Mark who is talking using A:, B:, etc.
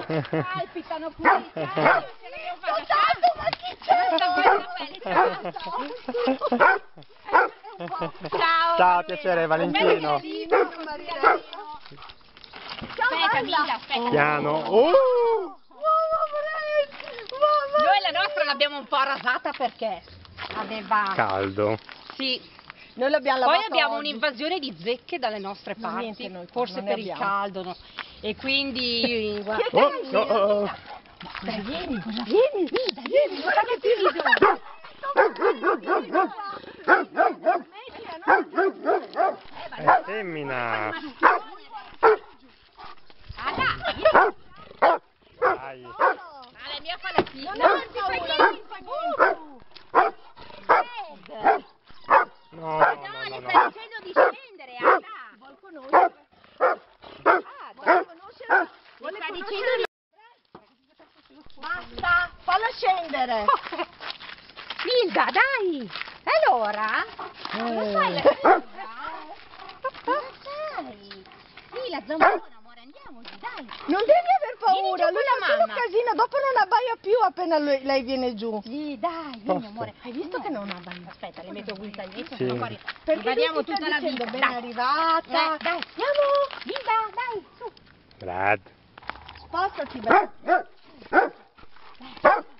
A: Palpitano qui. Soltanto, ma chi c'è? Ciao.
B: Ciao, piacere, Valentino.
A: Aspetta, Mila, aspetta.
B: Piano.
A: Noi la nostra l'abbiamo un po' rasata perché aveva...
B: Caldo.
A: Sì.
C: Noi l'abbiamo
A: Poi
C: lavato
A: abbiamo
C: oggi.
A: un'invasione di zecche dalle nostre
C: Ma
A: parti,
C: niente, noi qua
A: forse
C: non ne
A: per il
C: abbiamo.
A: caldo, no? E quindi... guarda-
C: Vieni,
A: guarda che ti rido!
B: Femmina. Dai.
A: Ma la mia fa la figlia!
C: Non ti fai niente!
B: No,
A: No, gli stai dicendo di scendere, Ada!
C: Vuol conoscere? Vuole conoscere?
A: Vuole sta dicendo di...
C: Basta, falla scendere!
A: Hilda, dai! Allora? Cosa fai la Hilda? Cosa fai? Sì, la zampona, amore, andiamoci, dai!
C: Non devi aver paura,
A: Vieni giù
C: lui
A: con la
C: fa solo
A: mamma.
C: casino, dopo non abbaia più appena lei viene giù.
A: Sì, dai, vieni, amore.
C: Hai visto che non abbaia?
A: Aspetta, le metto qui il taglietto,
B: Sì.
A: sennò poi
C: Perché
A: rimaniamo
C: lui ti
A: tutta
C: sta
A: la
C: dicendo
A: vita.
C: ben
A: Dai.
C: arrivata.
A: Dai, andiamo! Hilda, dai, su!
B: Brad.
C: Spostati, beh.